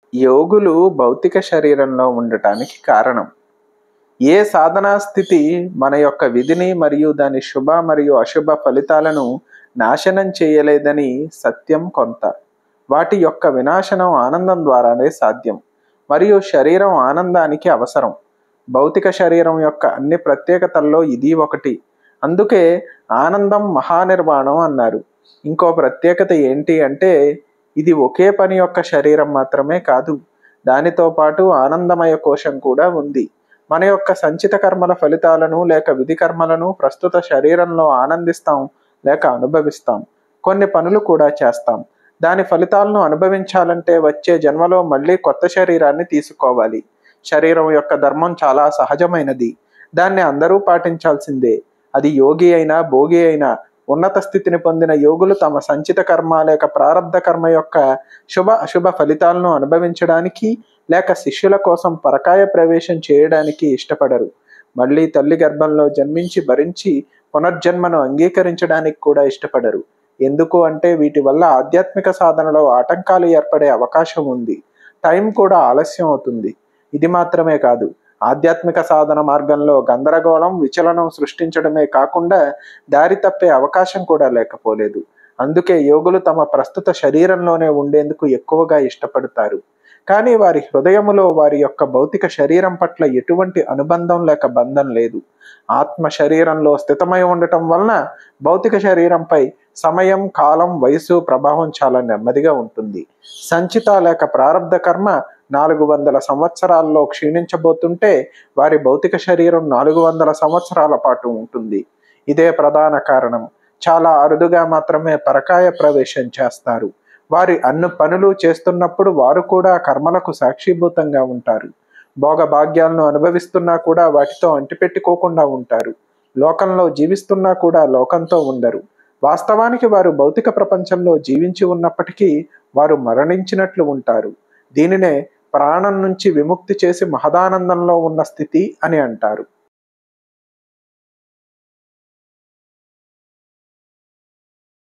యోగులు భౌతిక శరీరంలో ఉండటానికి కారణం. ఏ సాధనా స్థితి మన యొక్క విధిని మరియు దాని శుభ మరియు అశుభ ఫలితాలను నాశనం చేయలేదని సత్యం కొంత. వాటి యొక్క వినాశనం ఆనందం ద్వారానే సాధ్యం మరియు శరీరం ఆనందానికి అవసరం. భౌతిక శరీరం యొక్క అన్ని ప్రత్యేకతల్లో ఇది ఒకటి. అందుకే ఆనందం మహానిర్వాణం అన్నారు. ఇంకో ప్రత్యేకత ఏంటి అంటే ఇది ఒకే పని యొక్క శరీరం మాత్రమే కాదు, దానితో పాటు ఆనందమయ కోశం కూడా ఉంది. మన యొక్క సంచిత కర్మల ఫలితాలను లేక విధి కర్మలను ప్రస్తుత శరీరంలో ఆనందిస్తాం లేక అనుభవిస్తాం. కొన్ని పనులు కూడా చేస్తాం. దాని ఫలితాలను అనుభవించాలంటే వచ్చే జన్మలో మళ్ళీ కొత్త శరీరాన్ని తీసుకోవాలి. శరీరం యొక్క ధర్మం చాలా సహజమైనది, దాన్ని అందరూ పాటించాల్సిందే. అది యోగి అయినా భోగి అయినా. ఉన్నత స్థితిని పొందిన యోగులు తమ సంచిత కర్మ లేక ప్రారబ్ధ కర్మ యొక్క శుభ అశుభ ఫలితాలను అనుభవించడానికి లేక శిష్యుల కోసం పరకాయ ప్రవేశం చేయడానికి ఇష్టపడరు. మళ్ళీ తల్లి గర్భంలో జన్మించి భరించి పునర్జన్మను అంగీకరించడానికి కూడా ఇష్టపడరు. ఎందుకు అంటే వీటి వల్ల ఆధ్యాత్మిక సాధనలో ఆటంకాలు ఏర్పడే అవకాశం ఉంది. టైం కూడా ఆలస్యం అవుతుంది. ఇది మాత్రమే కాదు, ఆధ్యాత్మిక సాధన మార్గంలో గందరగోళం విచలనం సృష్టించడమే కాకుండా దారి తప్పే అవకాశం కూడా లేకపోలేదు. అందుకే యోగులు తమ ప్రస్తుత శరీరంలోనే ఉండేందుకు ఎక్కువగా ఇష్టపడతారు. కానీ వారి హృదయములో వారి యొక్క భౌతిక శరీరం పట్ల ఎటువంటి అనుబంధం లేక బంధం లేదు. ఆత్మ శరీరంలో స్థితమై ఉండటం వలన భౌతిక శరీరంపై సమయం, కాలం, వయసు ప్రభావం చాలా నెమ్మదిగా ఉంటుంది. సంచిత లేక ప్రారబ్ధ కర్మ 400 సంవత్సరాల్లో క్షీణించబోతుంటే వారి భౌతిక శరీరం 400 సంవత్సరాల పాటు ఉంటుంది. ఇదే ప్రధాన కారణం. చాలా అరుదుగా మాత్రమే పరకాయ ప్రవేశం చేస్తారు. వారి అన్ని పనులు చేస్తున్నప్పుడు వారు కూడా కర్మలకు సాక్షిభూతంగా ఉంటారు. భోగభాగ్యాలను అనుభవిస్తున్నా కూడా వాటితో అంటిపెట్టుకోకుండా ఉంటారు. లోకంలో జీవిస్తున్నా కూడా లోకంతో ఉండరు. వాస్తవానికి వారు భౌతిక ప్రపంచంలో జీవించి ఉన్నప్పటికీ వారు మరణించినట్లు ఉంటారు. దీనినే ప్రాణం నుంచి విముక్తి చేసి మహదానందంలో ఉన్న స్థితి అని అంటారు.